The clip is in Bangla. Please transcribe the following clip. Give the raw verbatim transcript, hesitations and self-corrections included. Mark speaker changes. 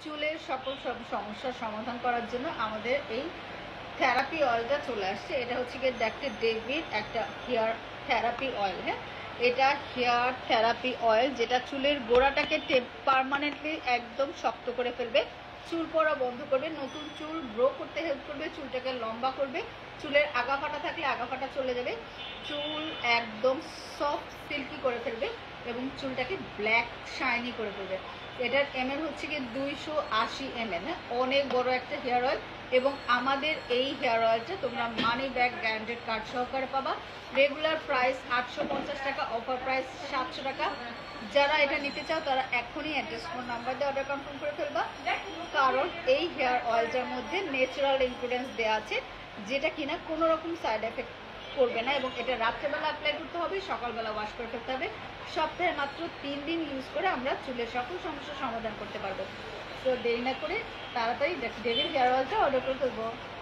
Speaker 1: চুলের সকল সব সমস্যার সমাধান করার জন্য আমাদের এই থেরাপি অয়েলটা চলে আসছে। এটা হচ্ছে গিয়ে ডক্টর ডেভিড একটা হেয়ার থেরাপি অয়েল। হ্যাঁ, এটা হেয়ার থেরাপি অয়েল যেটা চুলের গোড়াটাকে পার্মানেন্টলি একদম শক্ত করে ফেলবে, চুল পড়া বন্ধ করবে, নতুন চুল গ্রো করতে হেল্প করবে, চুলটাকে লম্বা করবে, চুলের আগা ফাটা থাকলে আগা ফাটা চলে যাবে, চুল একদম সফট সিল্কি করে ফেলবে এবং চুলটাকে ব্ল্যাক শাইনি করে ফেলবে। এটার এমএল হচ্ছে কি দুইশো আশি এমএল। হ্যাঁ, অনেক বড় একটা হেয়ার অয়েল এবং আমাদের এই হেয়ার অয়েলটা তোমরা মানি ব্যাগ গ্যারান্টেড কার্ড সহকারে পাবা। রেগুলার প্রাইস আটশো পঞ্চাশ টাকা, অফার প্রাইস সাতশো টাকা। যারা এটা নিতে চাও তারা এখনই অ্যাড্রেস ফোন নাম্বার দিয়ে অর্ডার কনফার্ম করে ফেলবা, কারণ এই হেয়ার অয়েলটার মধ্যে ন্যাচারাল ইনগ্রিডিয়েন্টস দেওয়া আছে যেটা কিনা কোনো রকম সাইড এফেক্ট করবে না এবং এটা রাত্রেবেলা অ্যাপ্লাই করতে হবে, সকালবেলা ওয়াশ করে ফেলতে হবে। সপ্তাহে মাত্র তিন দিন ইউজ করে আমরা চুলের সকল সমস্যার সমাধান করতে পারবো। তো দেরি না করে তাড়াতাড়ি ডেভিড হেয়ার অয়েলটা অর্ডার করে ফেলবো।